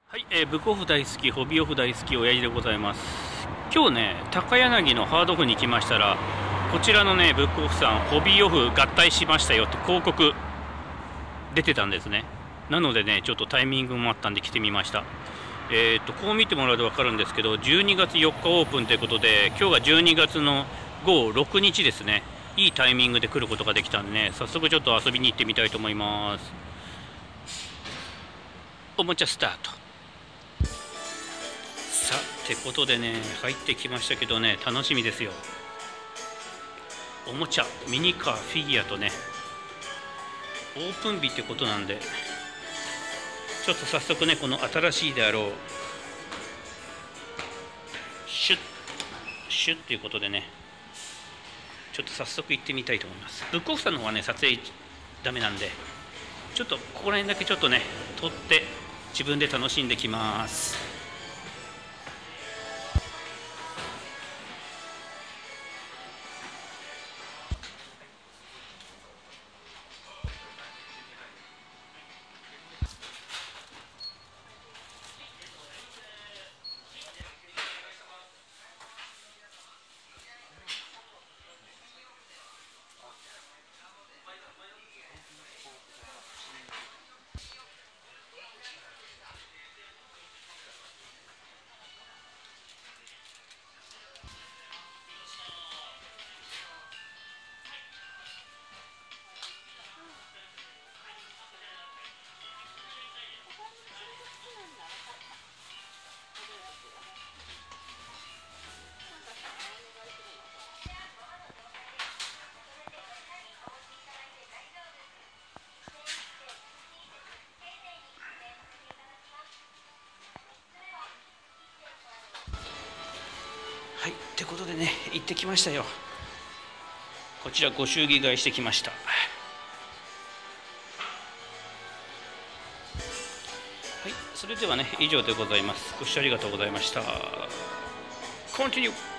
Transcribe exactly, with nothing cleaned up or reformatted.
はい、えー、ブックオフ大好き、ホビーオフ大好き、親父でございます。今日ね、高柳のハードオフに来ましたら、こちらのね、ブックオフさん、ホビーオフ合体しましたよって広告出てたんですね。なのでね、ちょっとタイミングもあったんで来てみました。えーと、こう見てもらうと分かるんですけど、じゅうにがつよっかオープンということで、今日がじゅうにがつのご、ろくにちですね。いいタイミングで来ることができたんでね、早速ちょっと遊びに行ってみたいと思います。おもちゃスタート。さあってことでね、入ってきましたけどね、楽しみですよ。おもちゃ、ミニカー、フィギュアとね、オープン日ってことなんで、ちょっと早速ね、この新しいであろうシュッシュッということでね、ちょっと早速行ってみたいと思います。ブックオフさんの方はね、撮影ダメなんで、ちょっとここら辺だけちょっとね撮って自分で楽しんできます。はい、ってことでね、行ってきましたよ。こちらご祝儀買いしてきました。はい、それではね、以上でございます。ご視聴ありがとうございました。コンティニュー。